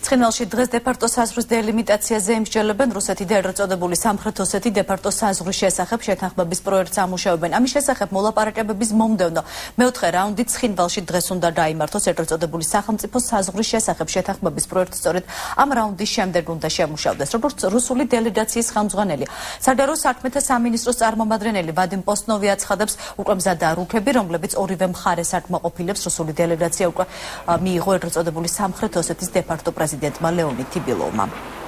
ცხინვალში დღეს დე-ფაქტო საზღვრის დელიმიტაციაზე იმსჯელებენ რუსეთი და ეგრეთ წოდებული სამხრეთ ოსეთი დე-ფაქტო საზღვრის შესახებ შეთანხმების პროექტს ამუშავებენ. ამის შესახებ მოლაპარაკებების მომდევნო მეოთხე რაუნდი ცხინვალში დღეს უნდა დაიმართოს ეგრეთ წოდებული სახელმწიფო საზღვრის შესახებ შეთანხმების პროექტი სწორედ ამ რაუნდის შემდეგ უნდა შემუშავდეს. როგორც რუსული დელეგაციის ხელმძღვანელი, საგარეო საქმეთა სამინისტროს წარმომადგენელი ვადიმ პოსტნოვი აცხადებს, უკვე მზადაა რუკები, რომლებიც ორივე მხარეს აკმაყოფილებს რუსული დელეგაცია უკვე მიიღო ეგრეთ წოდებული სამხრეთ ოსეთის დე-ფაქტო პრეზიდენტმა ლეონიდ თიბილოვმა.